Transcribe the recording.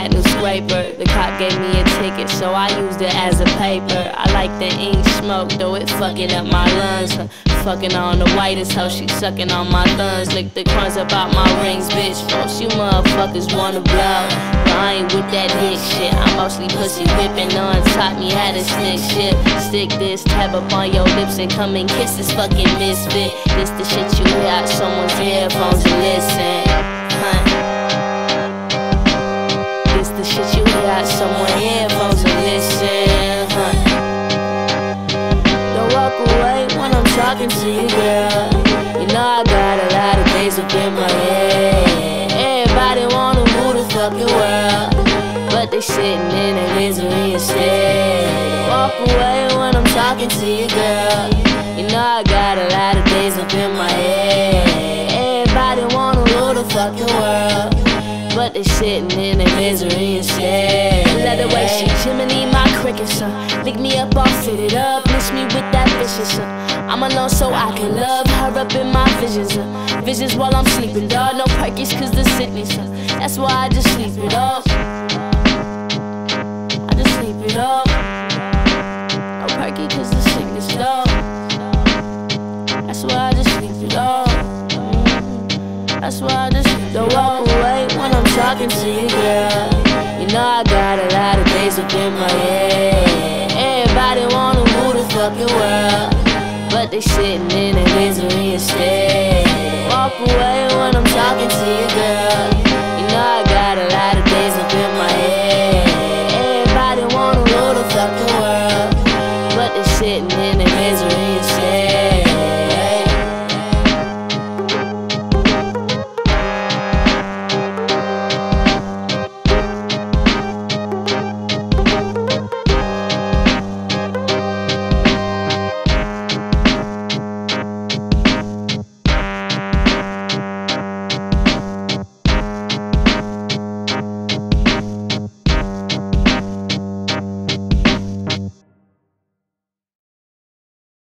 had no scraper. The cop gave me a ticket, so I used it as a paper. I like the ink smoke, though it fucking up my lungs. Fucking on the whitest hoe, she sucking on my thumbs. Lick the crumbs about my rings, bitch. Most you motherfuckers wanna blow, but I ain't with that dick shit. I'm mostly pussy whipping on, taught me how to stick shit. Stick this tab up on your lips and come and kiss this fucking misfit. This the shit you hear out someone's headphones and listen, huh? This the shit you hear out someone's headphones and listen, huh? Don't walk away when I'm talking to you, girl. You know I got a lot of days up in my head. Everybody wanna rule the fucking world, but they sitting in their misery instead. Walk away when I'm talking to you, girl. You know I got a lot of days up in my head. Everybody wanna rule the fucking world, but they sitting in their misery instead. Let her way, she jimminy my cricket, son. Lick me up, all fitted up, miss me with that vicious, son. I'm alone so I can love her up in my visions, visions while I'm sleeping, dog. No perkies cause the sickness, that's why I just sleep it up. I just sleep it up. No perky cause the sickness, dog. That's why I just sleep it up. That's why I just don't walk away when I'm talking to you, girl. You know I got a lot of days up in my head. Everybody wanna rule the fucking world, but they sitting in their misery instead. Walk away when I'm talking to you, girl. You know I got a lot of days up in my